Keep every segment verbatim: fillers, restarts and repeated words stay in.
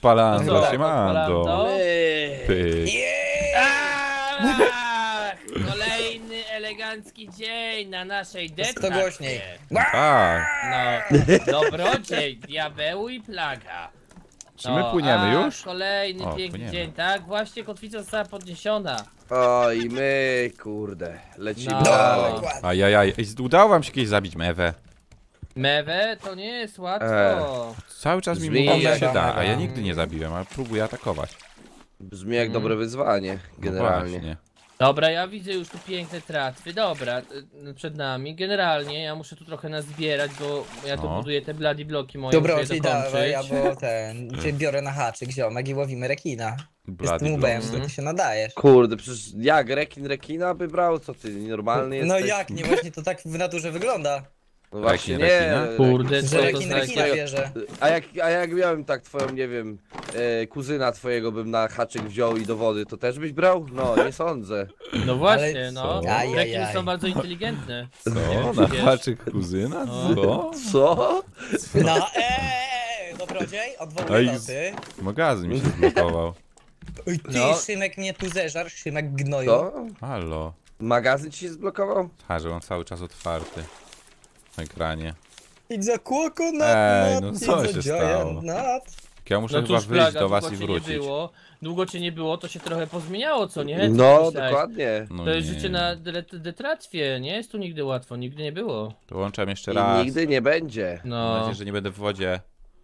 Odpalando, No, siemando. odpalando. Pyk. Ach, kolejny elegancki dzień na naszej To detracie. głośniej. Tak. No, dobrodziej, diabeł i plaga. Czy my płyniemy a, już? Kolejny O, piękny płyniemy. dzień, tak? Właśnie kotwica została podniesiona. Oj, my, kurde, lecimy No. dalej. Dokładnie. Ajajaj, Ej, udało wam się kiedyś zabić mewę. Mewę to nie jest łatwo. E. Cały czas mi Brzmi mówią, że jak się da, mewa. a ja nigdy nie zabiłem, ale próbuję atakować. Brzmi jak Mm. dobre wyzwanie, No generalnie. właśnie. Dobra, ja widzę już tu piękne tratwy. Dobra, y, przed nami. Generalnie ja muszę tu trochę nazbierać, bo ja tu No. buduję te bloody bloki moje. Dobra, muszę je czyli dokończyć. dawaj, albo ten, czy biorę na haczyk ziomek i łowimy rekina. Bloody Jestem ubem, blocks. to ty się nadajesz. Kurde, przecież jak rekin rekina by brał? Co ty, normalny No jesteś? jak, nie właśnie to tak w naturze wygląda. No właśnie Rekin nie. rekina? Kurde, Że co to rekin za... rekina bierze. A jak, a jak miałem tak twoją, nie wiem, e, kuzyna twojego bym na haczyk wziął i do wody, to też byś brał? No, nie sądzę. No właśnie, Ale no. co? Ajajaj. Rekiny są bardzo inteligentne. Co? wiem, Na czy wiesz. haczyk kuzyna? No. Co? Co? No eee, dobrodziej, odwołuję Ej, noty. Magazyn mi się zblokował. Oj, ty, No. Szymek mnie tu zeżar, Szymek gnoju. Co? Halo. Magazyn ci się zblokował? Ha, że on cały czas otwarty. Na ekranie. Idź za kłoko na Ej, nat, no idź co za się giant stało? nat. Ja muszę No chyba cóż, wyjść plaga, do was długo i cię wrócić. nie było. Długo cię nie było, to się trochę pozmieniało, co nie? Co No, myślałeś? dokładnie. No To jest nie. życie na detratwie, nie jest tu nigdy łatwo, nigdy nie było. Dołączam jeszcze I raz. nigdy nie będzie. Mam No. nadzieję, że nie będę w wodzie.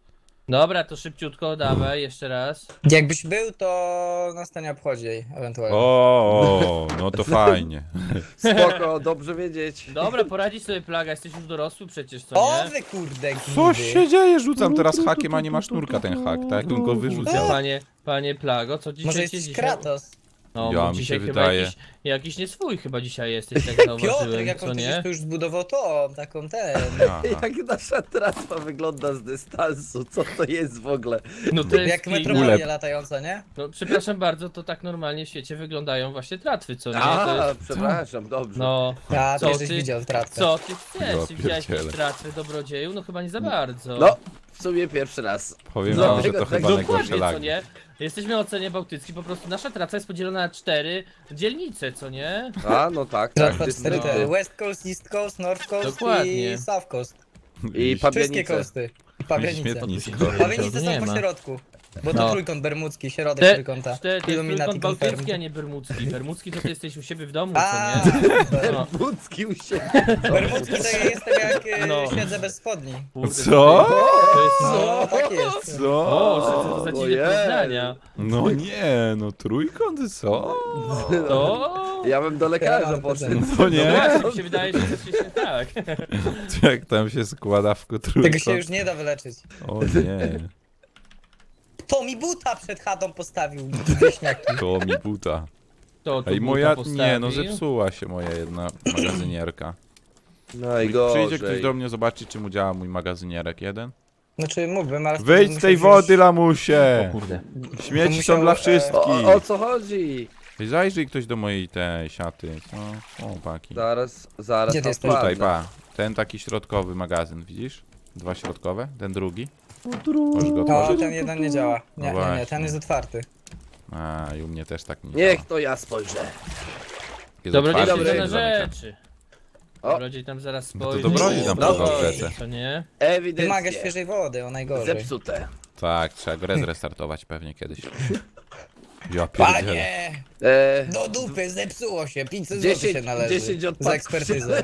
Dobra, to szybciutko, dawaj, jeszcze raz. Jakbyś był, to na stanie obchodziej, ewentualnie. O, no to fajnie. Spoko, dobrze wiedzieć. Dobra, poradzisz sobie plaga, jesteś już dorosły przecież, co O nie? wy kurde gnidy. Co się dzieje? Rzucam teraz hakiem, a nie ma sznurka ten hak, tak jakbym go wyrzucał. Panie, panie plago, co dzisiaj Może cię jesteś dzisiaj... Kratos. No, Ja, bo mi się dzisiaj chyba wydaje. jakiś, jakiś nie swój chyba dzisiaj jesteś, tak Piotr, zauważyłem, jak co on przecież nie? tu już zbudował to, taką ten. Aha. Jak nasza tratwa wygląda z dystansu, co to jest w ogóle? No to jest Jak klik. metropolia Ulep. latająca, nie? No przepraszam bardzo, to tak normalnie w świecie wyglądają właśnie tratwy, co nie? To A, jest... przepraszam, dobrze. No, A, Co ty żeś ty? widział tratwę. co ty chcesz? Ja Czy widziałeś pierdzielę. jakieś tratwy dobrodzieju? No chyba nie za bardzo. No, w sumie pierwszy raz. Powiem No, wam, że to tak- chyba Dokładnie, najgorsze co lagi. nie? Jesteśmy na Oceanie Bałtyckim, po prostu nasza traca jest podzielona na cztery dzielnice, co nie? A, no tak, tak. Tratwa dystrykty. cztery T. West Coast, East Coast, North Coast Dokładnie. i South Coast. I Wszystkie pabianice. coasty. Pabianice. Śmietnisko. Pabianice Nie są po ma. środku. Bo to No. trójkąt bermudzki, środek Te, trójkąta. te, to jest Illuminati trójkąt bałtycki, confirmed. a nie bermudzki. Bermudzki to ty jesteś u siebie w domu, A, co nie? No, Bucki u siebie. bermudzki to ja jestem jak e, No. siedzę bez spodni. kurde, Co? To jest... No, tak jest. O, Co? co to za dziwne Ojej. porównania. No nie, no trójkąt, co? To... Ja bym do lekarza Ja, poszedł. To No nie? właśnie, mi się wydaje, że coś jest nie tak. Jak tam się składa w Tego się trójkąt? już nie da wyleczyć. O nie, To mi buta przed chatą postawił, wieśniaki. to mi buta. To tu Ej, buta moja, postawił. nie no, zepsuła się moja jedna magazynierka. Najgorzej. Przyjdzie ktoś do mnie zobaczyć, czy mu działa mój magazynierek jeden? Znaczy mógłbym, ale... Wyjdź z tej musiał wody, wziąć- lamusie! O kurde. Śmieci musiał, są dla e, wszystkich! O, o co chodzi? Ej, zajrzyj ktoś do mojej tej siaty. No, o, paki. Zaraz, zaraz Gdzie ty jesteś? Tutaj, odpadnę. pa. Ten taki środkowy magazyn, widzisz? Dwa środkowe, ten drugi. Możesz go No, otworzyć? ten jeden nie działa. No Nie, nie, nie, właśnie. ten jest otwarty. A, i u mnie też tak nie Niech działa. to ja spojrzę. Jest Dobrodziej otwarty, się dobry. się na zamyka. rzeczy. O. Dobrodziej tam zaraz No to spojrzy. dobrodziej tam No, pływał w oj. rzece. Co nie? Ewidentnie. Wymaga świeżej wody, o najgorzej. Zepsute. Tak, trzeba grę zrestartować pewnie kiedyś. Ja pierdzielę. Panie! E, Do dupy, zepsuło się, pięćset złotych się dziesięć, należy. dziesięć Za odpadków ekspertyzę.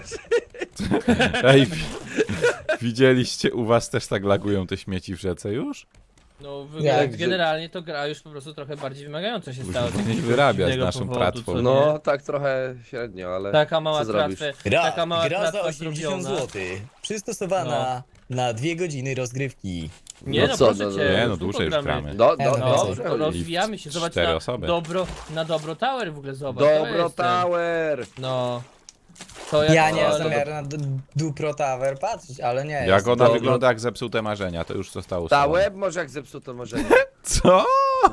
Ej, wi- widzieliście, u was też tak lagują te śmieci w rzece już? No, wy- Jak? generalnie to gra już po prostu trochę bardziej wymagająca się stała. z Nie jakiegoś wyrabia z dziwnego naszą powodu, tratwą. co nie? no, tak trochę średnio, ale Taka mała co zrobisz? tratwa, Gra, taka mała gra za tratwa osiemdziesiąt zrobiona. złotych. Przystosowana na dwie godziny rozgrywki. Nie No no, co, proszę no, cię. no. Nie, no już dłużej długo już gramy. gramy. Do, Ja do, no, dobrze. No, rozwijamy się, zobacz Cztery na osoby. dobro, na Dobro Tower w ogóle zobacz. to Dobro jest ten- Tower. No. To jak Ja nie to- mam to- zamiaru na D- Dupro Tower patrzeć, ale nie. Jak jest ona dobro. wygląda jak zepsute marzenia, to już zostało Ta ustalone. łeb może jak zepsuto marzenie. Co?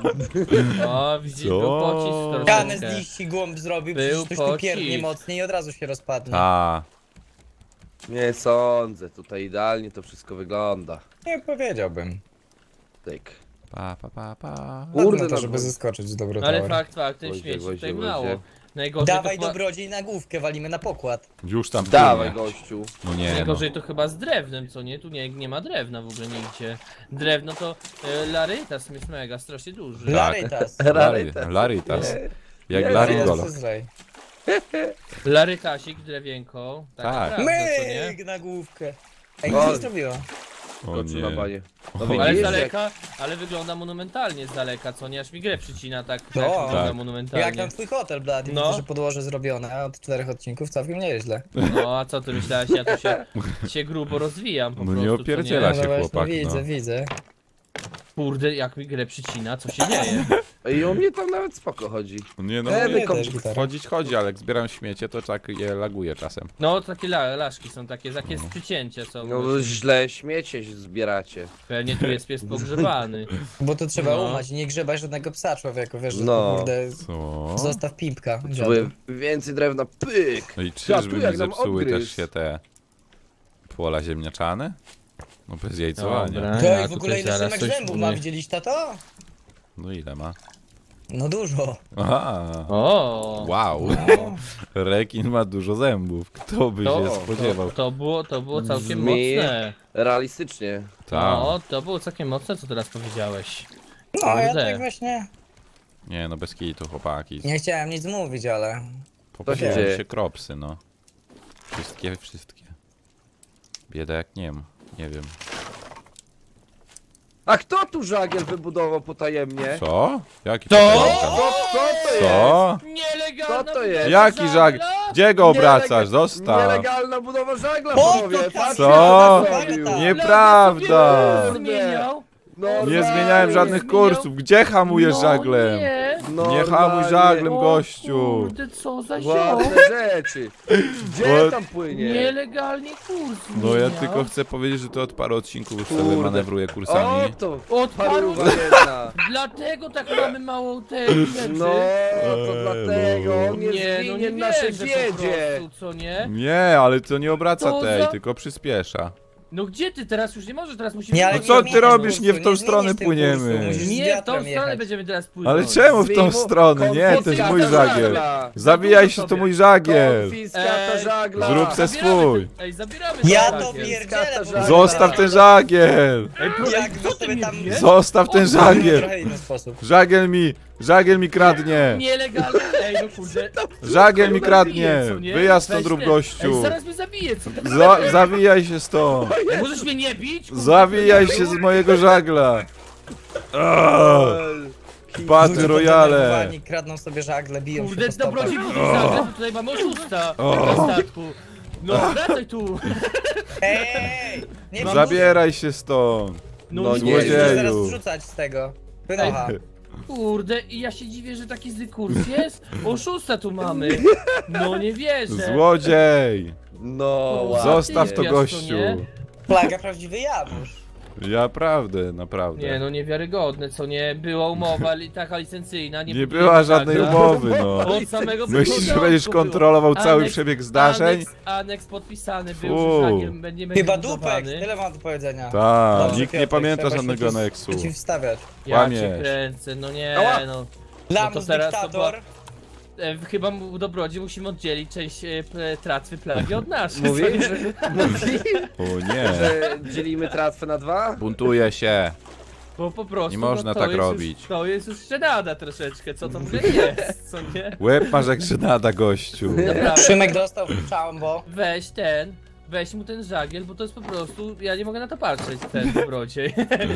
O, widzisz, Co? był pocisk Kanę z troszeczkę. liści głąb zrobił, Był przecież ktoś tu pocisk. pierdnie mocniej i od razu się rozpadnie. A, Nie sądzę, tutaj idealnie to wszystko wygląda. Nie powiedziałbym. Tyk, Pa, pa, pa, pa. Kurde, Kurde, to, no żeby bo- zeskoczyć do No ale Tower. fakt, fakt, ten Gwoździe, śmieci gwoździe, tutaj gwoździe. mało. Najgorzej Dawaj to chyba, dobrodziej na główkę, walimy na pokład. Już tam Dawaj, płynie. gościu. No nie no. najgorzej to chyba z drewnem, co nie? Tu nie, nie ma drewna w ogóle nigdzie. Drewno to e, larytas jest mega, strasznie duży. Tak. Larytas. Lary, Laritas. Jak Nie, Laringolo. Jest zlej. Larytasik, drewienko. Taka Tak. prawda, co nie? Myk na główkę. Ej, O. co zrobiła? O Skoczy na nie. banie. No O widzisz, Ale z nie. jak- daleka, ale wygląda monumentalnie z daleka, co nie? Aż mi grę przycina tak, tak No. wygląda Tak. monumentalnie. Jak tam twój hotel, Blady? No. Widzę, że podłoże zrobione, a od czterech odcinków całkiem nieźle. No a co ty myślałeś, ja tu się, się grubo rozwijam po No nie prostu, co opierdziela No się właśnie, chłopak, widzę, no. widzę. Kurde, jak mi grę przycina, co się dzieje? Ej, o mnie tam nawet spoko chodzi. Nie no, E, nie, mnie to też gitara. chodzić chodzi, ale jak zbieram śmiecie, to tak je laguje czasem. No takie la, laszki są takie, takie przycięcia są. No bo źle śmiecie zbieracie. Pewnie tu jest pies pogrzebany. Bo to trzeba No. umać, nie grzebaj żadnego psa człowieku, wiesz, że No. to kurde, Co? zostaw pimpka. dziadu. Potrzebuję więcej drewna, pyk! No i Ja tu czyżby mi jak nam zepsuły odgryzł. też się te pola ziemniaczane? No bez jajcowania. Dobra. To ja i w ogóle tutaj ile zaraz Szymek coś zębów umie. ma, widzieliście tato? No ile ma? No dużo. Aha. O! Wow. Rekin ma dużo zębów. Kto by To, się to, spodziewał? to było, to było całkiem Brzmi- mocne. Realistycznie. Tak. No, to było całkiem mocne, co teraz powiedziałeś. No ja Kurde. tak właśnie, Nie no, bez kitu chłopaki. nie chciałem nic mówić, ale... Popatrzyłem dzieje? się kropsy, no. Wszystkie, wszystkie. Bieda jak nie wiem. Nie wiem. A kto tu żagiel wybudował potajemnie? Co? Jaki To? potajemca? Co, co to jest? Co? Nielegalna Co to jest? budowa Jaki żag? żagla? Gdzie go obracasz? Nielega- Zostaw. Nielegalna budowa żagla, Po panowie! to Patrzcie, Co? co zrobił. Nie- Nieprawda. Sobie Zmieniał? No, Nie normalnie. zmieniałem żadnych kursów. Gdzie hamujesz No żaglem? Nie. Nie hamuj żaglem, O gościu. Kurde, co za ziom. Ładne rzeczy. Gdzie Bo- tam płynie? Nielegalnie kurs No ja zmieniał. tylko chcę powiedzieć, że to od paru odcinków już Kurde. sobie manewruję O, kursami. to Od paru... paruwa jedna. Dlatego tak mamy mało tej rzeczy. No, to Eee, dlatego on jest nie, no nie winien naszej wierzę po wiedzie. prostu, co nie? Nie, ale to nie obraca To tej, za- tylko przyspiesza. No gdzie ty teraz już nie możesz, teraz musimy... Nie, ale No co ty zmienisz robisz? kursu, Nie w tą zmienisz stronę tym płyniemy. kursu, musisz z Nie, w tą wiatrem stronę jechać. będziemy teraz płynąć. Ale czemu w tą Wyjmu- stronę? Nie, to jest konfiskata mój żagiel. żagla. Zabijaj się, to sobie. mój żagiel. Konfiskata Ej, żagla. Zrób se Zabieramy swój. ten- Ej, zabieramy Ja ten to żagiel. pierdzielę, Skata bo- Zostaw ten żagiel. Ej, pro- Jak ej, wy co ty sobie mnie tam- bijesz? Zostaw ten W żagiel. trochę inny sposób. Żagiel mi, żagiel mi kradnie. Nielegalnie, ej no kurde. Żagiel mi kradnie. Zabije, co nie? Wyjazd Weź stąd rób, ten- gościu. Ej, zaraz mnie zabije, co ty? Za, zawijaj się stąd. Ej, możesz mnie nie bić? Kurde, Zawijaj się z mojego żagla. Aaaa. Paty Ludzie royale. podenerwowani, kradną sobie żagle, biją Kurde, się po stopach. dobrodziej budzi żagle, bo tutaj mamy oszusta na statku. No, wracaj tu. Ej! Nie mam Zabieraj się stąd. No, No nie. nie. Muszę zaraz Złodzieju. zrzucać z tego. Wynocha. Kurde, i ja się dziwię, że taki zły kurs jest. Oszusta tu mamy. No nie wierzę. Złodziej. No, O, ładnie. Zostaw to, Ty, gościu. nie? Plaga prawdziwy Janusz. Ja prawdę, naprawdę. Nie no, niewiarygodne, co nie? Była umowa li, taka licencyjna, nie Nie budujemy była żadnej żagla. umowy, no. Od samego Myślisz, że początku będziesz było. kontrolował cały Aneks- przebieg zdarzeń? Aneks, aneks podpisany był, Fu. że żagiel będzie Chyba budowany. dupek, tyle mam do powiedzenia. Tak, Dobrze, nikt nie Piotrek, pamięta trzeba się żadnego przeciw- aneksu. Przeciwstawiać. Ja Kłamiesz. cię kręcę, no nie Ała. no. Lamus teraz to dyktator. E, chyba mu dobrodzi musimy oddzielić część e, p- tratwy plagi od naszej. Mówi, co nie? że, mówi, O nie, że dzielimy tratwę na dwa? buntuje się. Bo po prostu Nie można no, to tak jest robić. Już, to jest już żenada troszeczkę, co to w ogóle jest, co nie? Łeb masz jak żenada, gościu. Naprawdę. Szymek dostał w czambo. Weź ten, weź mu ten żagiel, bo to jest po prostu, ja nie mogę na to patrzeć, ten dobrodziej.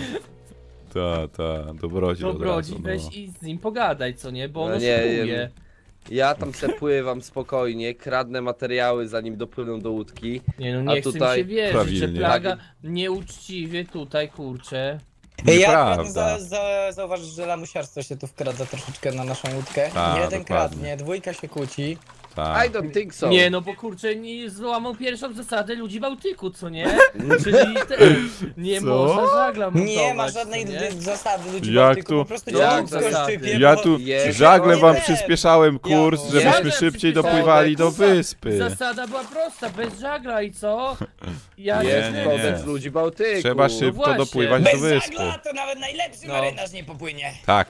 Ta, ta, dobrodziej od Dobrodzi, razu, weź no. i z nim pogadaj, co nie? Bo on No nie, oszukuje. nie. Ja tam se pływam spokojnie, kradnę materiały zanim dopłynę do łódki. Nie no, A nie chcę mi tutaj się wierzyć, prawilnie. że plaga nieuczciwie tutaj, kurczę. Ej, ja Nieprawda. pragnę za, za, zauważyć, że lamusiarstwo się tu wkradza troszeczkę na naszą łódkę. Tak, Jeden dokładnie. kradnie, dwójka się kłóci. Tak. I don't think so. Nie, no bo kurczę, nie złamał pierwszą zasadę ludzi Bałtyku, co nie? Czyli ten, nie Co? można żagla montować, Nie ma żadnej co nie? d- zasady ludzi Jak Bałtyku, tu- po prostu Jak ciąg zasady? szczypie, Ja bo- tu Je- żaglem wam Nie. przyspieszałem kurs, Ja- żebyśmy Żagle szybciej przyspieszałem. dopływali do Kurwa, wyspy. Zasada była prosta, bez żagla i co? Ja Nie, się nie, zgodzę. nie. Kodeks ludzi Bałtyku. Trzeba szybko właśnie. dopływać do Bez wyspy. żagla to nawet najlepszy No. marynarz nie popłynie. Tak.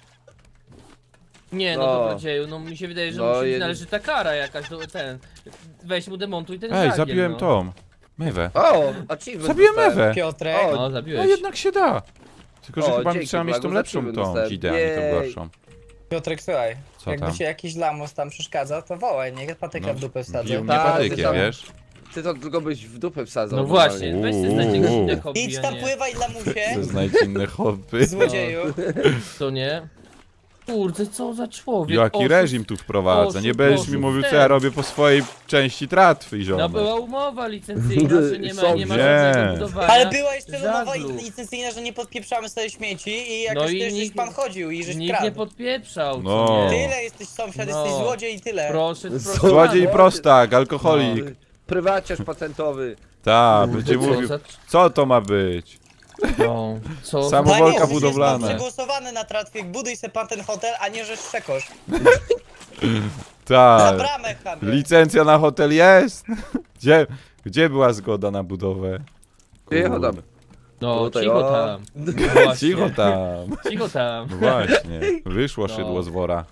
Nie, no No. dobrodzieju, no mi się wydaje, że No, musi być jeden- należy ta kara jakaś, do, ten, weź mu demontuj ten Ej, żagiel, zabiłem no. tą. Mewę. O, achievement Zabiłem dostałem. Mewę. Piotrek, O, No, No zabiłeś. jednak się da. Tylko, że O, chyba dzięki, trzeba mieć tą Blagu, lepszą zabiłem tą dostałem. dzidę, a nie tą Jej. gorszą. Piotrek, słuchaj, Co jakby tam? ci jakiś lamus tam przeszkadza, to wołaj, niech patyka No, w dupę wsadzę. Bił mnie Tak, patykiem, tam- wiesz? Ty to tylko byś w dupę wsadzał. No normalnie. właśnie, weź sobie znajdzie jakieś inne hobby, Idź a tam nie. pływaj lamusie, Chcę znaleźć inne hobby. złodzieju. To nie? Kurde, co za człowiek. Jaki oszust. reżim tu wprowadza? Nie oszust, będziesz mi oszust, mówił, co ten. ja robię po swojej części tratwy, No ziomek. była umowa licencyjna, że nie ma, nie ma Nie. żadnego budowania. Ale była jeszcze umowa żaglu. licencyjna, że nie podpieprzamy sobie śmieci i No jakoś i też żeś nikt- pan chodził i żeś Nikt nie kradł. podpieprzał, No. co nie? Tyle jesteś sąsiad, No. jesteś złodziej i tyle. Proszę, proszę. Złodziej i pana. prostak, alkoholik. No, prywaciarz patentowy. Tak, Kurde, będzie co mówił, za- co to ma być? No, co? Samo- Panie, Wolka już jest budowlane. przegłosowany na tratwie, buduj se pan ten hotel, a nie żeś szekosz. Za Tak. bramę, chamie. Licencja na hotel jest? Gdzie, gdzie była zgoda na budowę? Cicho tam. No, Tutaj, cicho o. tam. Właśnie. Cicho tam. Cicho tam. No właśnie, wyszło No. szydło z wora.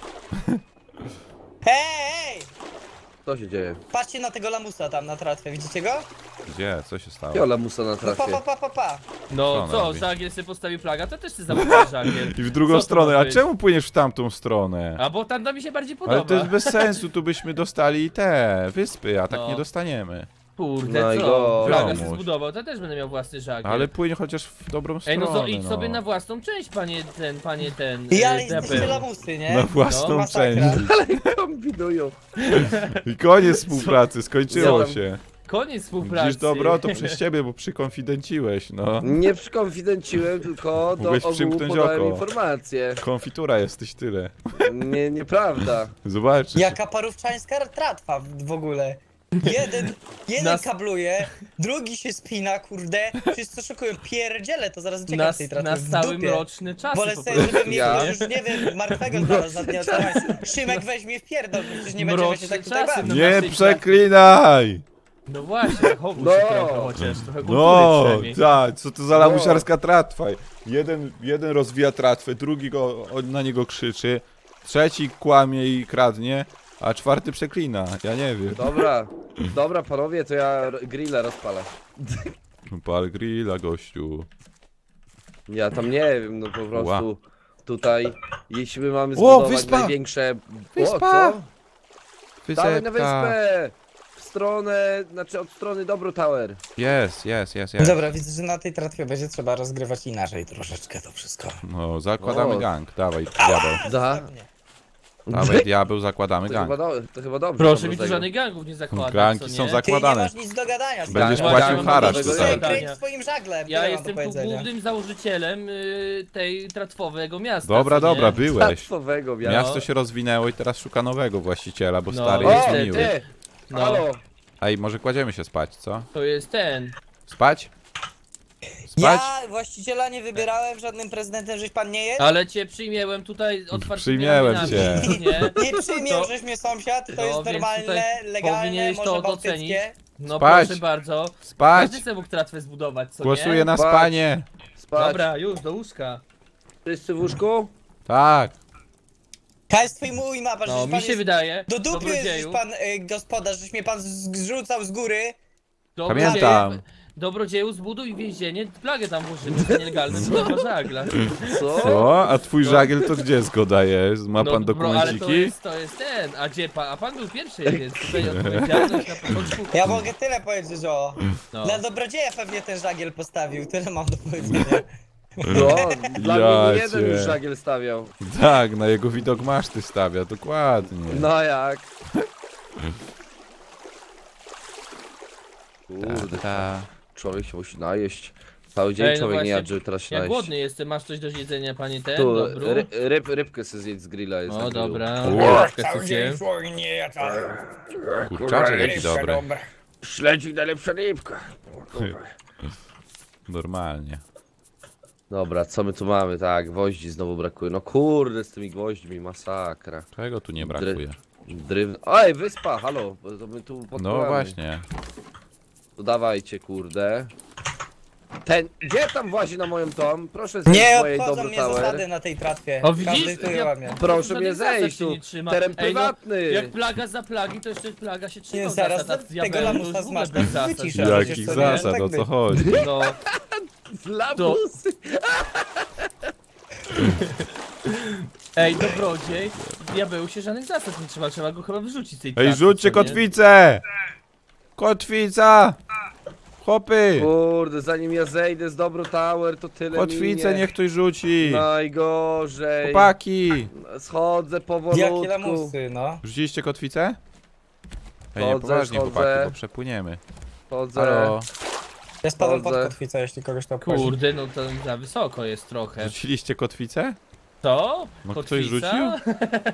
Hej, hej! Co się dzieje? Patrzcie na tego lamusa tam na tratwie, widzicie go? Gdzie? Co się stało? Jola musa na No pa, trafie. pa, pa, pa, pa. No Co on co, robi? żagiel sobie postawił flaga, to też ty zamówiłeś żagiel. I w drugą Co to stronę, ma a być? czemu płyniesz w tamtą stronę? A bo tam to mi się bardziej Ale to podoba. jest bez sensu, tu byśmy dostali te wyspy, a tak No. nie dostaniemy. Kurde, No i co? go- Flaga Jomuś. się zbudował, to też będę miał własny żagiel. Ale płyń chociaż w dobrą Ej, stronę. no to idź no. sobie na własną część, panie ten, panie ten. I e, ale jesteście Debel. lamusy, nie? Na własną No, masakra. część. Kombinują. I koniec współpracy, skończyło Co tam? się. Koniec współpracy. Widzisz, dobro, to przez ciebie, bo przykonfidenciłeś, no. Nie przykonfidenciłem, tylko do Mogłeś ogółu przymknąć podałem oko. informację. Konfitura jesteś tyle. Nie, nieprawda. Zobaczysz. Jaka parówczańska tratwa w, w ogóle. Jeden, jeden Nas- kabluje, drugi się spina, kurde. Wszyscy szukują, pierdziele, to zaraz uciekam Na, z tej na tratwy w stały dupie. mroczny czas. Wolę po sobie, prostu. żeby mnie Ja? ktoś już, nie wiem, martwego znalazł na dnia Szymek weźmie w pierdol, przecież nie będziemy się Mroczne tak tutaj czasy, bawić. no. Nie naszej przeklinaj! No właśnie, chowuj No. się trochę chociaż, trochę kultury No, przynajmniej. tak, co to za lamusiarska tratwa? Jeden, jeden rozwija tratwę, drugi go, o- na niego krzyczy, trzeci kłamie i kradnie, a czwarty przeklina. Ja nie wiem. Dobra, dobra panowie, to ja ro- grilla rozpalę. Pal grilla, gościu. Ja tam nie wiem, no po prostu tutaj, jeśli my mamy O, zbudować wyspa! największe... Wyspa! O, co? Dawaj na Wysepka. wyspę! W stronę, znaczy od strony Dobro Tower. Jest, jest, jest, jest. Dobra, widzę, że na tej tratwie będzie trzeba rozgrywać inaczej troszeczkę to wszystko. No, zakładamy O. gang. Dawaj, diabeł. Da? Dawaj, diabeł, zakładamy To gang. chyba, do, to chyba dobrze. Proszę to mi tu tego. żadnych gangów nie zakładać, Ganki co są nie? zak- Ty nie Zakładane. masz nic do gadania. Będziesz Tak, płacił tak, haracz tak, tutaj. tak. Kręć swoim żaglem, Ja tyle mam jestem do tu powiedzenia. głównym założycielem y, tej tratwowego miasta. Dobra, co nie? dobra, byłeś. Stacowego miasta. Miasto się rozwinęło i teraz szuka nowego właściciela, bo No. stary O, jest O, miły. ty! No. Halo! Ej, może kładziemy się spać, co? To jest ten. Spać? Spać? Ja właściciela nie wybierałem, żadnym prezydentem żeś pan nie jest. Ale cię przyjmiałem tutaj otwartymi Przyjmiałem ramionami, cię. Nie? Nie przyjmiał, To- żeś mnie sąsiad, to No, jest więc normalne, tutaj legalne, powinieneś może to bałtyckie. No Spać. proszę bardzo. Spać! Każdy sobie mógł tratwę zbudować, co Głosuję nie? na Spać. spanie! Spać. Dobra, już, do łóżka. Wszyscy w łóżku? Tak! Kaj twój mój mapa, No, żeś mi pan się jest... wydaje, Do dupy żeś dobrodzieju, pan y, gospodarz, żeś mnie pan z- zrzucał z góry. dobrodzieju, Pamiętam. dobrodzieju, zbuduj więzienie, plagę tam włożymy, to nielegalne, to nie ma żagla. Co? Co? A twój No. żagiel to gdzie zgoda jest? Ma pan No, bro, ale to dokumenciki? jest, to jest ten, a gdzie pan, a pan był pierwszy, więc tutaj odpowiedzialność na początku. Ja mogę tyle powiedzieć, że o. No. Dla dobrodzieja pewnie ten żagiel postawił, tyle mam do powiedzenia. No, dla Ja mnie nie jeden cię. już żagiel stawiał. Tak, na jego widok maszty stawia, dokładnie. No jak? Ta, Kurde, ta. człowiek się musi najeść. Cały dzień Ej, no człowiek nie właśnie, jadł, żeby teraz się Ja najeść. głodny jestem, masz coś do jedzenia, panie ten? Tu, Dobru? ry, ryb, rybkę sobie zjedz z grilla jest. O, na grillu. dobra. Ło. Rybkę Cały dzień zjem. człowiek nie jadł. Kurczaczek jakiś Rybka dobry. dobra. Śledzik najlepsza rybka. Normalnie. Dobra, co my tu mamy? Tak, gwoździ znowu brakuje. No kurde, z tymi gwoźdźmi, masakra. Czego tu nie brakuje? Dryw... Oj, wyspa, halo, to my tu podpływamy. No właśnie. To dawajcie, kurde. Ten, gdzie tam włazi na moją tom? Proszę zejść Nie z mojej obchodzą dobro mnie tower. zasady na tej tratwie. O, widzisz? Każdy tu je Ja- łamie. Proszę Żadnych mnie zasad zejść się tu. nie trzyma. Teren Ej, no, prywatny. Jak plaga za plagi, to jeszcze plaga się trzyma Nie, zaraz zasad, a z tego diabełem to lamusa już w ogóle zmasz, bez zasad. wyciszę. Jakich przecież Jakich to nie zasad, tak o co być. chodzi? No, Lamusy. ej, dobrodziej, diabeł się żadnych zasad nie trzyma, trzeba go chyba wyrzucić z tej Ej, tratwy, rzućcie co nie? kotwicę! Kotwica! Chłopy! Kurde, zanim ja zejdę z dobro tower, to tyle Kotwicę minie. niech ktoś rzuci! Najgorzej. Chłopaki! Schodzę Jakie powolutku. lamusy, no. Rzuciliście kotwicę? Ej, nie Chodzę, poważnie chodzę. chłopaki, bo przepłyniemy. Chodzę. Halo? Ja spadłem pod Chodzę. kotwicę, jeśli kogoś to obchodzi. Kurde, no to za wysoko jest trochę. Rzuciliście kotwicę? To? No ktoś Kotwica? rzucił?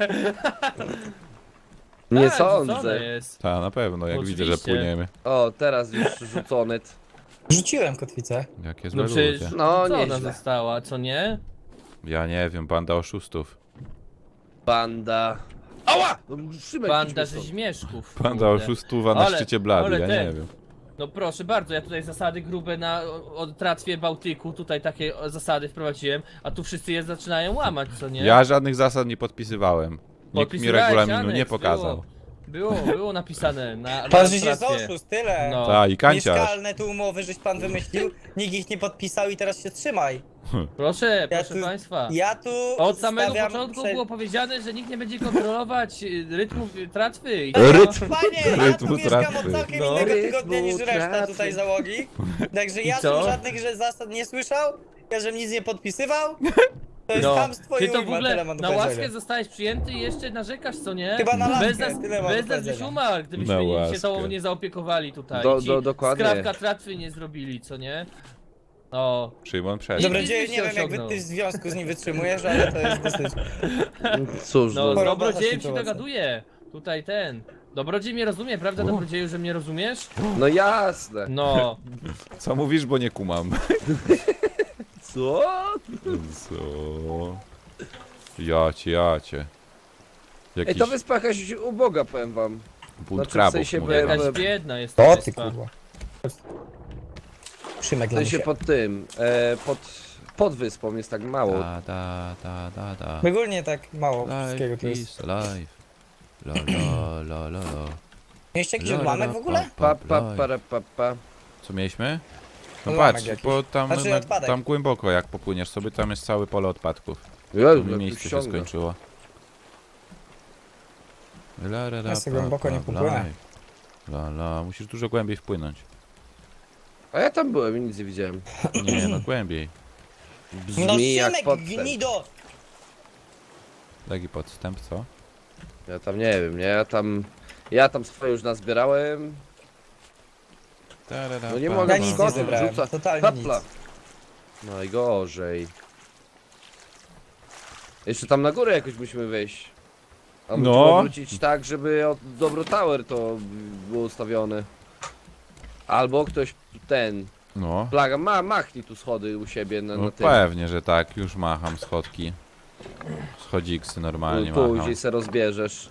Nie Tak, sądzę. rzucone jest. Tak, na pewno, jak widzę, że Oczywiście. płyniemy. O, teraz już rzucony. Rzuciłem kotwicę. Jakie No złe przecież, ludzie. No, co ona nieźle. została, co nie? Ja nie wiem, banda oszustów. Banda. Ała! No, Szymek, Banda idźmy stąd. rzeźmieszków. Banda kurde. oszustuwa na Ale- szczycie blady, ale ja ten- nie wiem. No proszę bardzo, ja tutaj zasady grube na o- o tratwie Bałtyku, tutaj takie o, zasady wprowadziłem, a tu wszyscy je zaczynają łamać, co nie? Ja żadnych zasad nie podpisywałem. Nikt mi Podpisywałeś, regulaminu Janek, nie pokazał. Było, było, było napisane na, na Pan żeś jest tratwie. oszust, tyle. No. Ta i kanciarz. Mieszkalne tu umowy, żeś pan wymyślił, nikt ich nie podpisał i teraz się trzymaj. Proszę, Ja proszę tu- państwa. Ja tu Od samego stawiam początku przed- było powiedziane, że nikt nie będzie kontrolować y, rytmów y, tratwy. I Rytm. Panie, ja tu Rytmu mieszkam tratwy. od całkiem No. innego Rytmu tygodnia niż reszta tratwy. tutaj załogi. Także ja I co? tu żadnych że zasad nie słyszał, ja żem nic nie podpisywał. To jest No, chamstwo ty i to w ujma, ogóle tyle mam do na powiedzenia. łaskę zostałeś przyjęty i jeszcze narzekasz, co nie? Chyba na Bez laskę, nas, tyle mam bez do nas byś powiedzenia. umarł, gdybyśmy Na nie, się łaskę. tobą nie zaopiekowali tutaj. Do- Ci do- dokładnie. skrawka tratwy nie zrobili, co nie? O, Szymon przejdzie. Dobra. Dobrodzieju, Nic nie się wiem jak osiągnął. wy ty w związku z nim wytrzymujesz, ale to jest dosyć... Cóż, no, no. z Choroba dobrodziejem się sytuacja. dogaduje. Tutaj ten. Dobrodziej mnie rozumie, prawda, dobrodzieju, że mnie rozumiesz? no jasne. No, Co mówisz, bo nie kumam. Co? Co? Jacie, jacie. Ej, Jakiś ta wyspa jakaś uboga, powiem wam. bunt znaczy w krabów sensie mówię. byłem- jakaś ale- biedna jest ta O ty wyspa. kurwa. Szymek W dla sensie się. pod tym, e, pod, pod wyspą jest tak mało. Da, da, da, da, da. Ogólnie tak mało wszystkiego tu Life jest. is alive. La la la la la. Mieliście jakiś La, la, odłamek la, w ogóle? Pa, pa, life. para, pa, pa. Co mieliśmy? No Odłamek patrz, jakiś. bo tam, Znaczy na, odpadek. tam głęboko jak popłyniesz sobie, tam jest całe pole odpadków. Jezu, Tu mi jak tu miejsce się ściąga. skończyło. La, la, la, Ja sobie pa, głęboko pa, nie popłynę. life. La la, musisz dużo głębiej wpłynąć. A ja tam byłem i nic nie widziałem. Nie, no głębiej. Brzmi No jak Szymek, podstęp. gnido! Taki podstęp, co? Ja tam nie wiem, nie? Ja tam... Ja tam swoje już nazbierałem. Tarara, No nie pa, mogę Ja pa, nic pa. nie Skąd zebrałem, rzuca? totalnie Hopla. nic. Najgorzej. Jeszcze tam na górę jakoś musimy wejść. A musimy No. wrócić tak, żeby od Dobro Tower to było ustawione. Albo ktoś ten... No, Plaga, ma, machnij tu schody u siebie na, no na tym. pewnie, że tak, już macham schodki. Schodziksy normalnie macham. Później se rozbierzesz.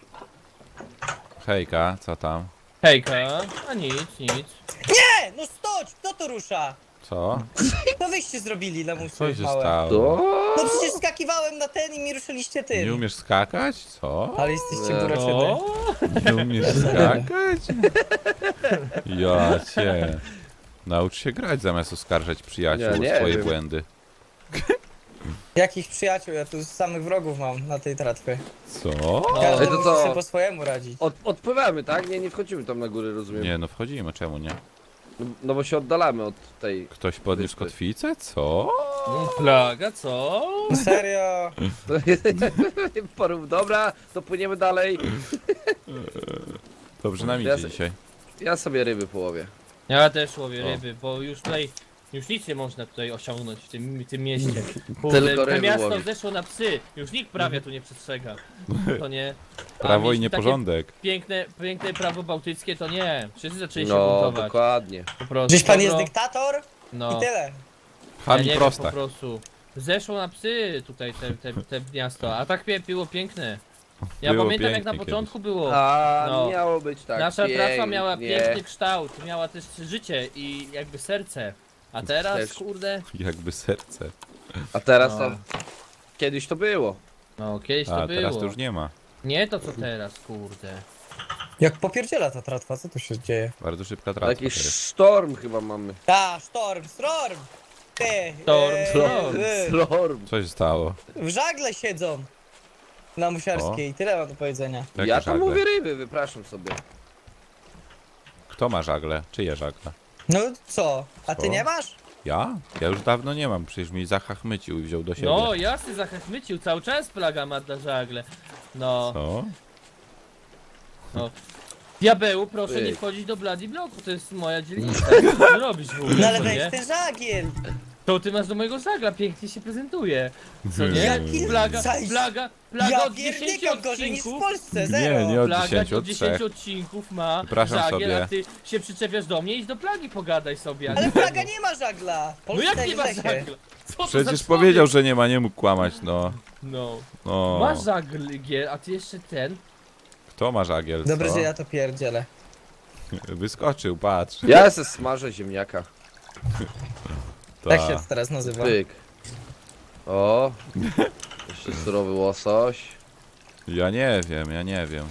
Hejka, co tam? Hejka, a nic, nic. Nie! No stocz! Kto to rusza? Co? No wyście zrobili Co lamusy się małe. stało? To... No przecież skakiwałem na ten i mi ruszyliście Nie tym. umiesz skakać? Co? Ale jesteście Nie. buraczyny. O, Nie umiesz skakać? Ja cię. Naucz się grać zamiast oskarżać przyjaciół Nie, nie o swoje wiem. błędy. Jakich przyjaciół? Ja tu samych wrogów mam na tej tratwie. Co? Każdy Ej, to musi co? sobie po swojemu radzić. Od, odpływamy, tak? Nie, nie wchodzimy tam na górę, rozumiem. Nie, no wchodzimy, czemu nie? No, no bo się oddalamy od tej... Ktoś podniósł Wyspy. kotwicę? Co? plaga, co? No serio? Porów, dobra, to płyniemy dalej. Dobrze nam Ja idzie se- dzisiaj. Ja sobie ryby połowię. Ja też łowię O. ryby, bo już tutaj Już nic nie można tutaj osiągnąć w tym, w tym mieście. Kurde, Tylko to ryby miasto łowić. zeszło na psy. Już nikt prawie tu nie przestrzega. To nie. A Prawo i mieliśmy takie nieporządek. Piękne, piękne prawo bałtyckie to nie. Wszyscy zaczęli się No, buntować. dokładnie. Po prostu. Gdzieś pan jest Dobro- dyktator No. i tyle. Pan ja i nie prosta. Wiem, po prostu. Zeszło na psy tutaj te, te, te miasto, a tak pie- było piękne. Ja Było pamiętam jak na pięknie początku było. A No. miało być tak. Nasza pięknie. tratwa miała piękny kształt, miała też życie i jakby serce. A teraz, Też. kurde, Jakby serce. A teraz No. to. Kiedyś to było. no kiedyś to A było. teraz to już nie ma. Nie to co teraz, kurde. Jak popierdziela ta tratwa, co tu się dzieje? Bardzo szybka tratwa Jakiś to jest. sztorm chyba mamy. Ta, sztorm, storm! Ty! Storm, e, storm. e, Sztorm. Co się stało? W żagle siedzą. Na musiarskiej, tyle mam do powiedzenia. Jakie Ja to żagle? mówię ryby, wypraszam sobie. Kto ma żagle? Czyje żagle? No co? A ty Co? nie masz? Ja? Ja już dawno nie mam, przecież mi zachachmycił i wziął do siebie. No jasny zachachmycił, cały czas plaga ma dla żagle. No, Co? no. Diabeł, proszę Ej. nie wchodzić do Bloody Blocku, to jest moja dzielnica. Co ty robisz w ogóle, No ale co weź nie? ten żagiel! To ty masz do mojego żagla, pięknie się prezentuje. Co nie? Jaki Plaga, zajść. plaga, plaga Ja od dziesięciu pierdykam gorzej niż w odcinków. Polsce, zero! Nie, nie od Plaga dziesięciu, od od trzech. dziesięciu odcinków ma Przepraszam żagiel, sobie. a ty się przyczepiasz do mnie i do plagi pogadaj sobie. Ale plaga nie ma żagla! No Polska jak nie ma jest w lesie. żagla? Co to za Przecież człowiek? powiedział, że nie ma, nie mógł kłamać, no. No. No. Masz żagiel, a ty jeszcze ten? Kto ma żagiel? Dobrze, co? że ja to pierdzielę. Wyskoczył, patrz. Ja se smażę ziemniaka. Tak Ta. się to teraz nazywa. Pyk. O. Jeszcze surowy łosoś. Ja nie wiem, ja nie wiem.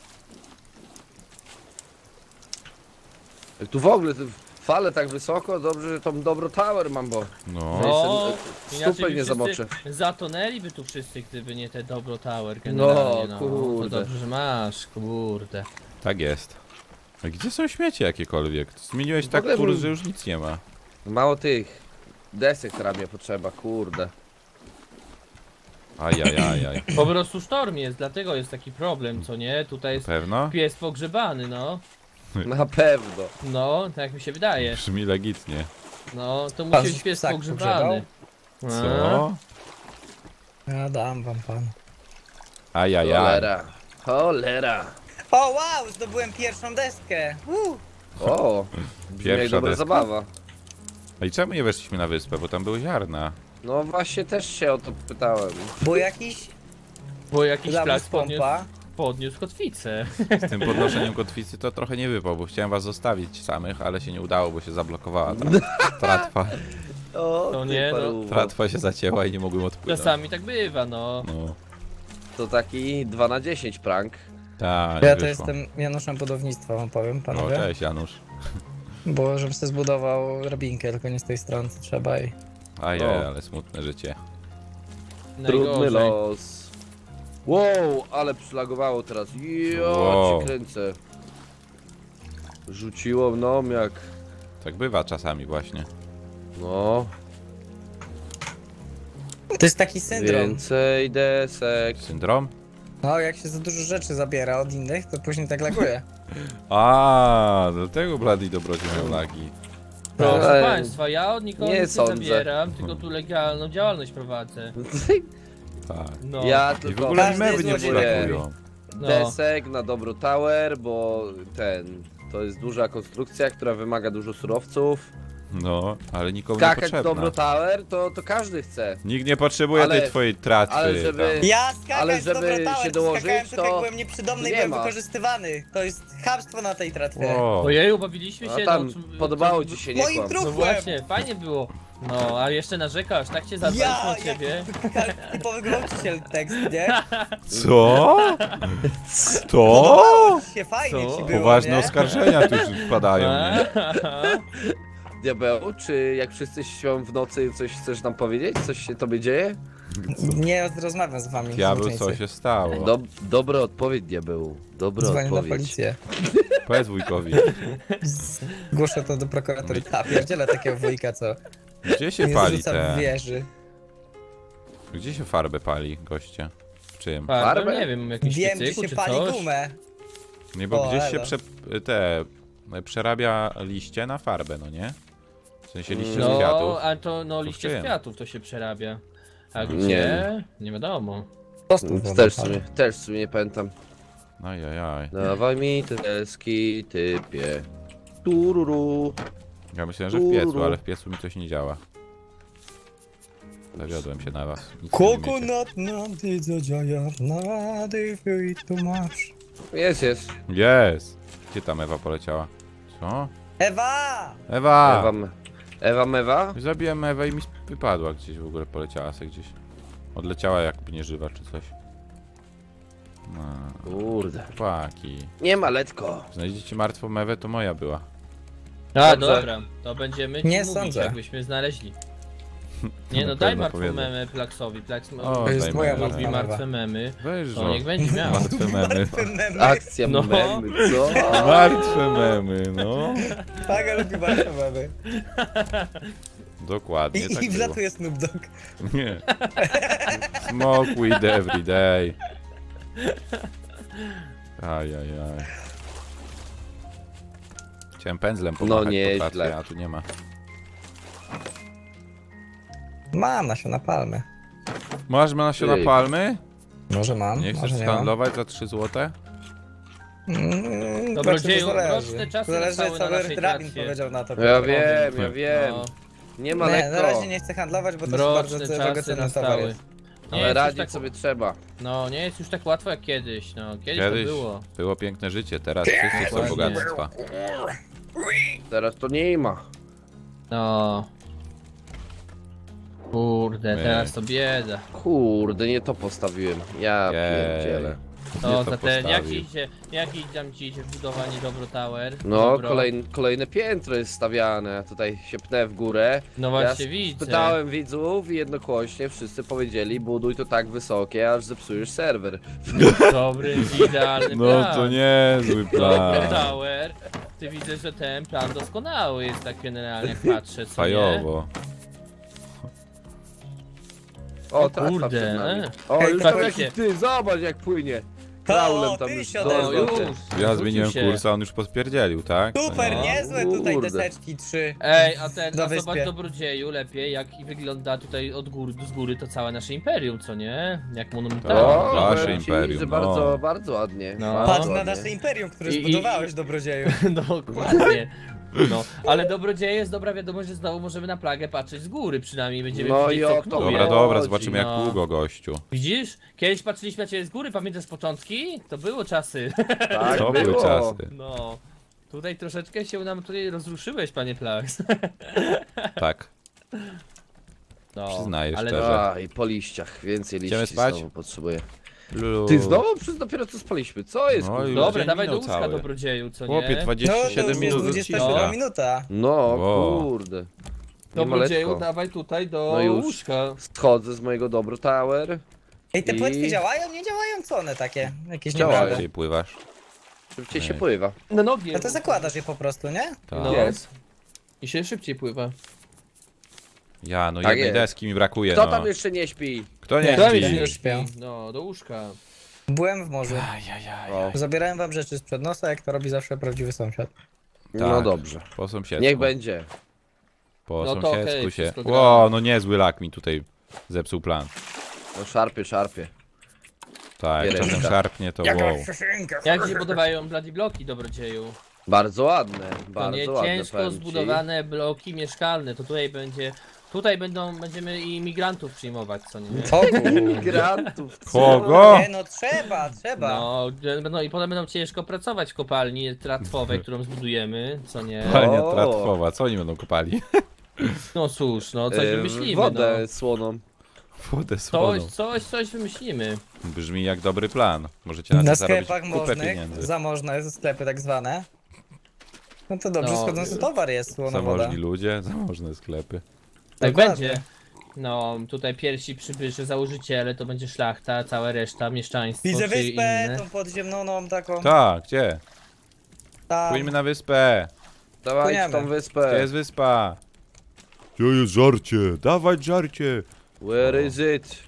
Jak tu w ogóle te fale tak wysoko, dobrze, że tą dobro tower mam, bo No. No, Stupek inaczej by nie wszyscy zamoczę. Zatonęliby tu wszyscy, gdyby nie te Dobro Tower generalnie, no. kurde. To dobrze, że masz, kurde. Tak jest. A gdzie są śmiecie jakiekolwiek? Zmieniłeś W tak ogóle kurs, bym- że już nic nie ma. mało tych desek ramię potrzeba, kurde. Ajajajaj. Po prostu sztorm jest, dlatego jest taki problem, co nie? Tutaj jest Pewno? pies pogrzebany, no. Na pewno. No, tak mi się wydaje. Brzmi legitnie. No, to Pan musi być pies psak pogrzebany. A? Co? Ja dam wam pan. Ajajaj. Cholera. Cholera. O wow, zdobyłem pierwszą deskę! Uh. O. Brzmi jak Pierwsza dobra deska. zabawa. A i czemu nie weszliśmy na wyspę? Bo tam były ziarna. No właśnie też się o to pytałem. Bo jakiś Bo jakiś zamus plac podniósł, pompa. podniósł kotwicę. Z tym podnoszeniem kotwicy to trochę nie wypał, bo chciałem was zostawić samych, ale się nie udało, bo się zablokowała ta tratwa. O, To ty nie, no. paruwo. Tratwa się zacięła i nie mogłem odpłynąć. Czasami tak bywa, no. No. To taki dwa na dziesięć prank. Tak, Ja nie to wyszło. jestem Januszem Budownictwa, wam powiem, No panowie. cześć Janusz. Bo żebym sobie zbudował drabinkę, tylko nie z tej strony co trzeba i... Ajaj, O. ale smutne życie. Trudny Najgorzej. los. Wow, ale przylagowało teraz. Jo, Wow. cię kręcę. Rzuciło mną jak... Tak bywa czasami właśnie. No, To jest taki syndrom. więcej desek. Syndrom? No, jak się za dużo rzeczy zabiera od innych, to później tak laguje. A, dlatego Bloody dobrodziej miał lagi. Proszę Ale- państwa, ja od nikogo nie nic nie sądzę. zabieram, tylko tu legalną działalność prowadzę. Tak. No, Ja I w tylko ogóle mi Każdy mewy nie złodziej przylakują. no. desek na Dobro Tower, bo ten... To jest duża konstrukcja, która wymaga dużo surowców. No, ale nikomu nie Skakać Dobro potrzebna. Tower to, to każdy chce. Nikt nie potrzebuje Ale- tej twojej tratwy ale żeby- tam. Ja skakać Ale z żeby Dobrotałem, się dołożyć, skakałem tylko to jak byłem nieprzydomny i nie byłem ma. wykorzystywany. To jest chamstwo na tej tratwie. Wow. Ojeju, bawiliśmy No się, tam no, czy- podobało to- ci się, nie Moim kłam. trup- No właśnie, fajnie było. No, a jeszcze narzekasz, tak cię zadbaliśmy Ja, o ciebie. jak typowy gwałciciel tekst, nie? Co? To? Się fajnie Co? ci było, Poważne nie? oskarżenia tu już padają, nie? Diabeł, czy jak wszyscy śpią w nocy, coś chcesz nam powiedzieć? Coś się tobie dzieje? Nie rozmawiam z wami, Diabeł, co złoczyńcy. się stało? Dob dobra odpowiedź, diabeł. Dobra Dzwonię na odpowiedź. policję. Powiedz wujkowi. Zgłoszę to do prokuratury. Ta, pierdzielę takiego wujka, co Gdzie się nie pali zrzuca w te... wieży. Gdzie się farbę pali, goście? W czym? Bardzo, Farbę? nie wiem, jakimś Wiem, gdzie piecyku się czy pali coś. gumę. Nie, bo O, gdzieś się elo. prze... te... przerabia liście na farbę, no nie? sensie liście z No, kwiatów. a to no liście z wiem. kwiatów to się przerabia. A Nie. gdzie? Nie wiadomo. Też w sumie, też w sumie nie pamiętam. Ajajaj. Dawaj mi te deski, typie. Tururu. Ja myślałem, że w piecu, ale w piecu mi coś nie działa. Zawiodłem się na was. Nic nie umiecie. Coconut nady zadziaja, nady i tu masz. Jest, jest. Jest! Gdzie tam Ewa poleciała? Co? Ewa! Ewa! Ewa, me- Ewa Mewa? Zabiłem Ewę i mi wypadła gdzieś, w ogóle poleciała sobie gdzieś. Odleciała jakby nieżywa czy coś. No, Kurde. chłopaki. Nie ma letko. Znajdziecie martwą Ewę, to moja była. A, Dobrze. dobra, to będziemy ci Nie mówić, sądzę. jakbyśmy znaleźli. Nie no, Na daj pewno martwą powiedzą. memę Plaxowi. Plax O, To jest daj moja Ewę. lubi martwa martwe mewa. memy. Weź To niech będzie miał. Martwe memy. Martwe memy. Akcja No. memy, co? Martwe memy, no. Paga lubi martwe memy. Dokładnie, I, tak i było. wlatuje Snoop Dogg. Nie. Smoke weed every day. Ajajaj. Chciałem pędzlem pomachać No po nieźle. tratwie, a tu nie ma. Mam nasiona palmy. Masz nasiona Ej. palmy? Może mam, Nie chcesz może nie mam. handlować za trzy złote? Mm, Dobrodzieju, właśnie to roczne zależy. czasy Zależy, nastały na co naszej Rabin trakcie. powiedział na to. Ja wiem, ja wiem. No, Nie ma Nie, na lekko. razie nie chcę handlować, bo to jest bardzo mroczne drogo czasy cenny towar nastały. jest. Nie Ale jest, już radzić tak, sobie trzeba. no, nie jest już tak łatwo jak kiedyś, no, kiedyś, Kiedyś to było. było piękne życie, teraz wszyscy są Dokładnie. bogactwa. Teraz to nie ma. No. Kurde, My. teraz to bieda. Kurde, nie to postawiłem. Ja Jej. pierdzielę. To Nie to za ten, jak postawił. idzie, jak idzie tam ci idzie w budowanie Dobro Tower? No, Dobro. kolejne, kolejne piętro jest stawiane. Ja tutaj się pnę w górę. No Ja właśnie widzę. spytałem widzów i jednogłośnie wszyscy powiedzieli, buduj to tak wysokie, aż zepsujesz serwer. Dobry, idealny No plan. to niezły Dobro plan. Tower. Ty widzę, że ten plan doskonały jest tak generalnie jak patrzę, co nie? Fajowo. O, tratwa kurde, przed nami. e. O, Hej, już tam faktycznie. jakiś ty, zobacz jak płynie. O, Kraulem tam ty już się No odezwał. już. Ja zwrócił zmieniłem się. kurs, a on już podpierdzielił, tak? To Super, nie. niezłe tutaj Kurde. deseczki trzy. Ej, a ten, Na a zobacz wyspie. Dobrodzieju lepiej, jak wygląda tutaj od góry, z góry to całe nasze imperium, co nie? Jak Tak. monumentalne. O, O, nasze powiem ci, imperium, że no. bardzo, bardzo ładnie. No. Bardzo Patrz na ładnie. nasze imperium, które I- i- zbudowałeś, Dobrodzieju. Dokładnie. No, ale dobrodzieje jest dobra wiadomość, że znowu możemy na plagę patrzeć z góry przynajmniej, będziemy No widzieć i co o to knuje. Dobra, Chodzi. dobra, zobaczymy jak No. długo, gościu. Widzisz? Kiedyś patrzyliśmy na ciebie z góry, pamiętasz początki? To było czasy. Tak, To były było. czasy. No. Tutaj troszeczkę się nam tutaj rozruszyłeś, panie Plax. Tak. No, Przyznaję ale szczerze. A, i po liściach, więcej Idziemy liści spać? znowu potrzebuję. Lulu. Ty znowu? Przez dopiero co spaliśmy, co jest? No kurwa? już Dobra, dzień dawaj do minął łóżka cały. dobrodzieju, co nie? Chłopie, No, to dwadzieścia już siedem jest minut dwudziesta odcinka. siódma minuta. No, Wow. kurde. Nie ma Dobrodzieju, letko. dawaj tutaj do No już. łóżka. Schodzę z mojego Dobro Tower. Ej, te I- płetwy działają? Nie działają? Co one takie? Jakieś Działają. nieprawda. Szybciej pływasz. Szybciej Nie. się pływa. Na nogi. No to zakładasz je po prostu, nie? Tak. No. Jest. I się szybciej pływa. Ja, no Tak jednej jest. deski mi brakuje, Kto no. tam jeszcze nie śpi? Kto nie Nie, Daj śpi. mi śpi? się Nie śpi. śpią. No, do łóżka. Byłem w morzu. O, Zabierałem wam rzeczy sprzed nosa, jak to robi zawsze prawdziwy sąsiad. no Tak. dobrze. Po sąsiedzku. Niech będzie. Po No to sąsiedzku okej, się. wszystko gra. Ło, no niezły lak mi tutaj zepsuł plan. No szarpie, szarpie. Tak, jak Piereczka. czasem szarpnie, to wow. Jak się budowają bloody bloki, dobrodzieju? Bardzo ładne, To bardzo nie ładne. ciężko powiem ci. zbudowane bloki mieszkalne. To tutaj będzie. Tutaj będą, będziemy i imigrantów przyjmować, co nie? O kur... Migrantów. co? Kogo? Nie no, trzeba, trzeba. No, że będą, i potem będą ciężko pracować w kopalni tratwowej, którą zbudujemy, co nie? Palnia O. tratwowa, co oni będą kopali? No cóż, no coś E, wymyślimy, Wodę no. słoną. Wodę Coś, słoną. coś, coś wymyślimy. Brzmi jak dobry plan. Możecie na, Na to zarobić sklepach kupę możnych, pieniędzy. zamożne sklepy tak zwane. No to dobrze No. schodzący towar jest słona woda. Zamożni ludzie, zamożne sklepy. Tak Dokładnie. będzie. No, tutaj pierwsi przybysze, założyciele, to będzie szlachta, cała reszta, mieszczaństwo Widzę czy wyspę, inne. tą podziemną taką. Tak, gdzie? Tam. Płyńmy na wyspę. Dawaj Płyniemy. tą Gdzie wyspę. jest wyspa? Gdzie jest żarcie? Dawać żarcie. Where is it?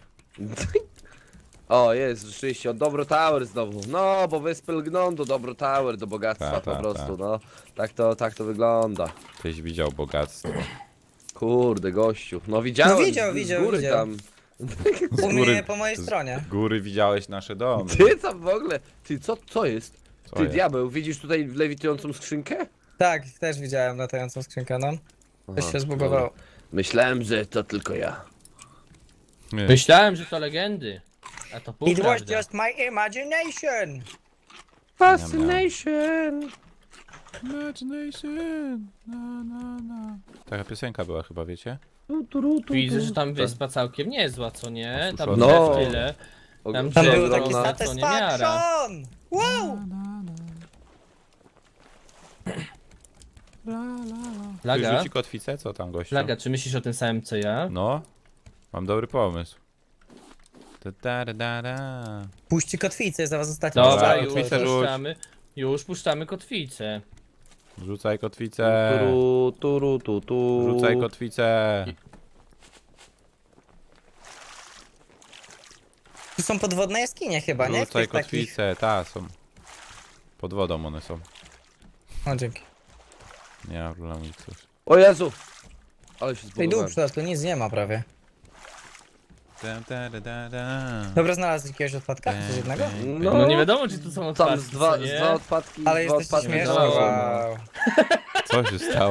O, jest, rzeczywiście, od Dobro Tower znowu. No, bo wyspy lgną do Dobro Tower, do bogactwa Ta, po ta, prostu, ta. no. Tak to, tak to wygląda. Ktoś widział bogactwo. Kurde, gościu. No widziałem, No widział, z, widział, z góry widział. tam. Z U góry, mnie po mojej z stronie. góry widziałeś nasze domy. Ty tam w ogóle, ty co, co jest? Co Ty jest? diabeł, widzisz tutaj lewitującą skrzynkę? Tak, też widziałem latającą skrzynkę, no. Coś Aha, się zbugowało. Myślałem, że to tylko ja. Nie. Myślałem, że to legendy. A to pół It was prawda. just my imagination! Fascination. Imagination. Na, na, na. Taka piosenka była chyba, wiecie? Tu, tu, tu, tu, Widzę, że tu. tam wyspa całkiem niezła, co nie? Tam Osuszona. drzew No. tyle. O, Tam Tam drzew był taki ogromna, Zielona. co nie miara. satisfaction! Wow! Ty Laga, rzuci kotwicę? Co tam, gościu? Laga, czy myślisz o tym samym co ja? No, mam dobry pomysł. Ta, ta, da, da, da. Puśćcie kotwicę, za was ostatnio Dobra, Dobra, już kotwicę rzuć. puszczamy. Już puszczamy kotwicę. Rzucaj kotwicę. Turu, turu, tu, tu. Rzucaj kotwicę. Tu są podwodne jaskinie chyba, nie? Rzucaj Tych takich- kotwicę, ta, są. Pod wodą one są. O, dzięki. Nie ma problemu ich coś. O Jezu! Ale się Tej dół zbudowałem. w środku nic nie ma prawie. Da, da, da, da, da. Dobra, znalazł jakiegoś odpadka? Coś jednego? No, No nie wiadomo, czy tu są tam otwarci, z dwa, co z nie? dwa odpadki, Ale dwa jesteście odpadki śmieszni, znalazłem, wow. Co się stało?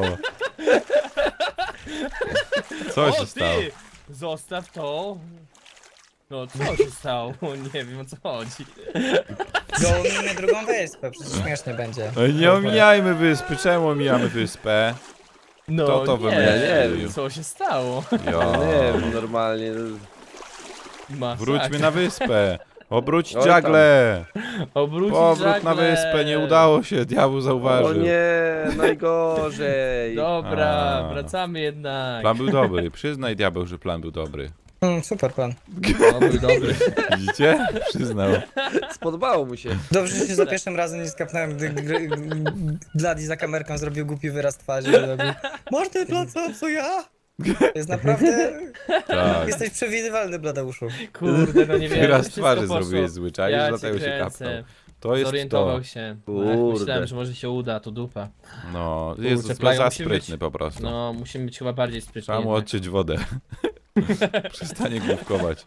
Co O, się ty! stało? Zostaw to. No co się stało? Nie wiem, o co chodzi. Dołomimy drugą wyspę, przecież śmiesznie będzie. Ej, nie omijajmy wyspy, czemu omijamy wyspę? No Kto to nie, wymyślił? wiem, co się stało. Jo. Nie wiem, normalnie. Masakra. Wróćmy na wyspę. Obróć Oj, żagle. Obrócić Powrót na żagle. wyspę, nie udało się, diabeł O zauważył. nie, najgorzej. Dobra, A. wracamy jednak. Plan był dobry, przyznaj diabeł, że plan był dobry. Mm, super plan. Dobry, dobry. Widzicie? Przyznał. Spodobało mu się. Dobrze, że się za pierwszym razem nie skapnąłem, gdy gry- Bloody za kamerką zrobił głupi wyraz twarzy. i robił, masz ten plan sam, co ja? To jest naprawdę... Tak. Jesteś przewidywalny, Bladeuszu. Kurde, no nie wiem. Wyraz wszystko twarzy poszło. zrobiłeś zły, czaisz, Ja cię dlatego się kręcę. kapnął. To jest Zorientował to. się. Kurde. Ach, myślałem, że może się uda, to dupa. No, jest Kurczę, za Plaga za musi sprytny być- po prostu. No, musimy być chyba bardziej sprytni. Trzeba mu jednak. odciąć wodę. Przestanie główkować.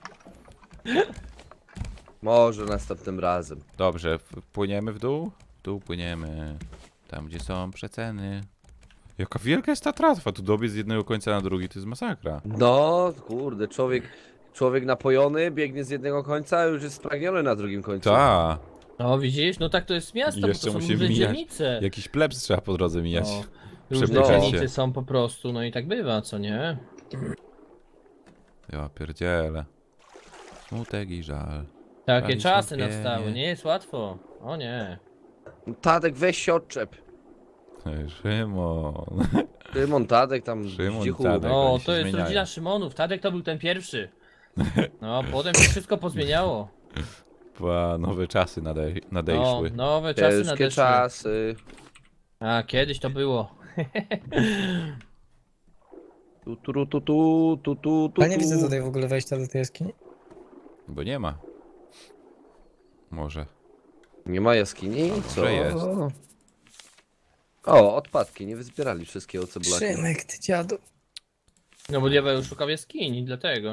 Może następnym razem. Dobrze, w- płyniemy w dół? W dół płyniemy. Tam, gdzie są przeceny. Jaka wielka jest ta tratwa, tu dobiec z jednego końca na drugi, to jest masakra. No, kurde, człowiek, człowiek napojony biegnie z jednego końca, a już jest spragniony na drugim końcu. Ta, No widzisz, no tak to jest miasto, bo Jeszcze to są musi różne mijać. dzielnice. jakiś plebs trzeba po drodze mijać. No, różne Przepychać dzielnice się. są po prostu, no i tak bywa, co nie? Ja pierdzielę. Smutek i żal. Takie Pali czasy cierpienie. nastały, nie jest łatwo. O nie. Tadek, weź się odczep. Szymon. Szymon, Tadek tam Szymon, cichu. Tadek. O, oni się to jest zmieniają. rodzina Szymonów, Tadek to był ten pierwszy. No, potem się wszystko pozmieniało. Ba, nowe czasy nadej No, nadejszły. nowe czasy Ciężkie nadeszły. czasy. A, kiedyś to było. Tu, tu, tu, tu, tu, tu, tu, tu. Ale nie widzę tutaj w ogóle wejścia do tej jaskini. Bo nie ma. Może. Nie ma jaskini? Co? może jest. O, odpadki, nie wyzbierali wszystkiego cebulaki. Szymek, ty dziadu. No bo diabeł szukał jaskini, dlatego.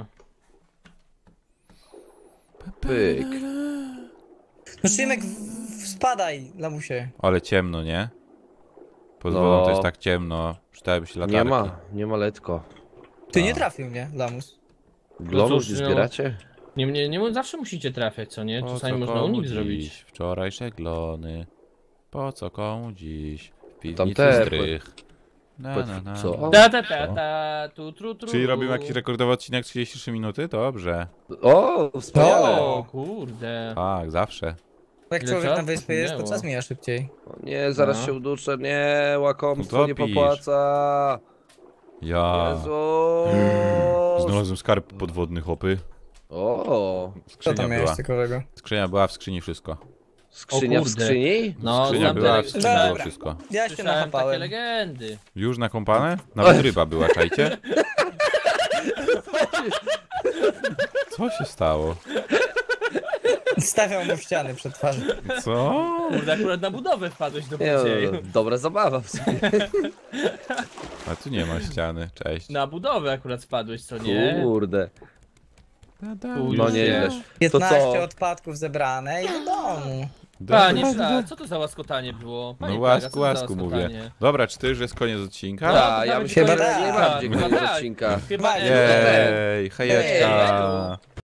Pyk. No Szymek, w- w- spadaj, lamusie. Ale ciemno, nie? Pod No. wodą to jest tak ciemno. Przydałyby się latarki. Nie ma, nie ma letko. Ty A. nie trafił mnie, lamus. Glonów cóż, nie no. zbieracie? Nie, nie, nie zawsze musicie trafiać, co nie? Po Czasami co można komu unik dziś? zrobić. Wczorajsze glony. Po co komu dziś? W piwnicy Tamte- strych. Na, na, na. Co? Ta ta ta ta, tu tru tru. Czyli robimy jakiś rekordowy odcinek trzydzieści trzy minuty? Dobrze. O, wspaniale. O, kurde. Tak, zawsze. Bo jak Ile człowiek czasu na wyspie jest, to minęło? czas mija szybciej. O nie, zaraz No. się uduszę. Nie, łakomstwo nie Utopisz. popłaca. Ja. Jezu. Znalazłem skarb podwodny, hopy. O, Co Skrzynia tam miałeś była. ciekawego? Skrzynia była w skrzyni wszystko. skrzynia O w kurde. skrzyni? No, Skrzynia znam była te, w skrzyni było Dobra. wszystko. Ja się słyszałem takie nachapałem. legendy. Już nakąpane? Nawet ryba była, czajcie? Co się stało? Stawiał mu ściany przed twarzą. Co? Kurde, akurat na budowę wpadłeś do Nie, budzieju. no, dobra zabawa w sumie. A tu nie ma ściany, cześć. Na budowę akurat spadłeś, co nie? Kurde. Tu No już nie nie. wiesz. piętnaście odpadków zebrane i do domu. Panie Szlak, co to za łaskotanie było? Panie No Plaga, łasku, co to za łasku mówię. łaskotanie? Dobra, czy to już jest koniec odcinka? No, Tak, to ja nawet myślę, chyba że tak. nie bardziej Chyba koniec tak. odcinka. Chyba Ej, Elu. Jej, hejeczka.